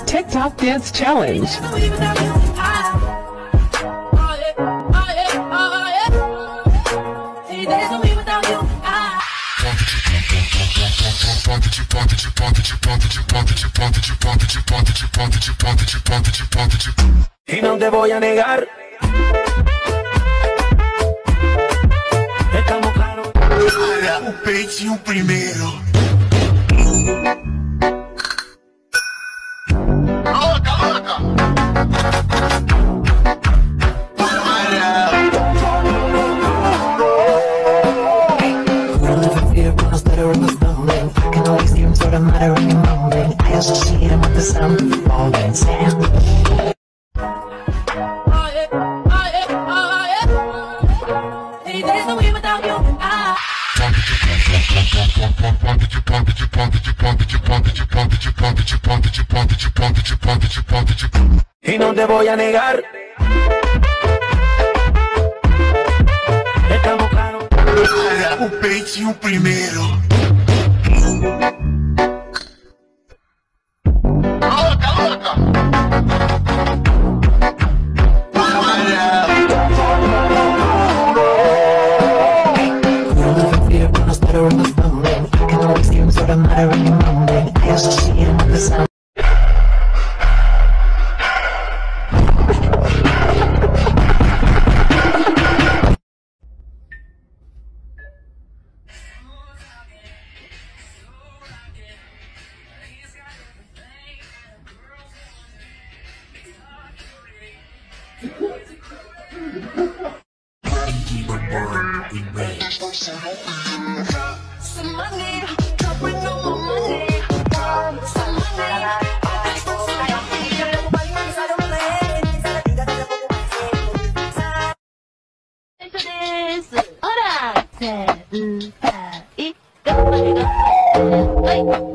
TikTok Dance Challenge. Y no te voy a negar, estamos claros. O peitinho primeiro. Louca, louca. Y no te voy a negar, estamos claros. O peitinho primeiro. Louca, louca. Ой.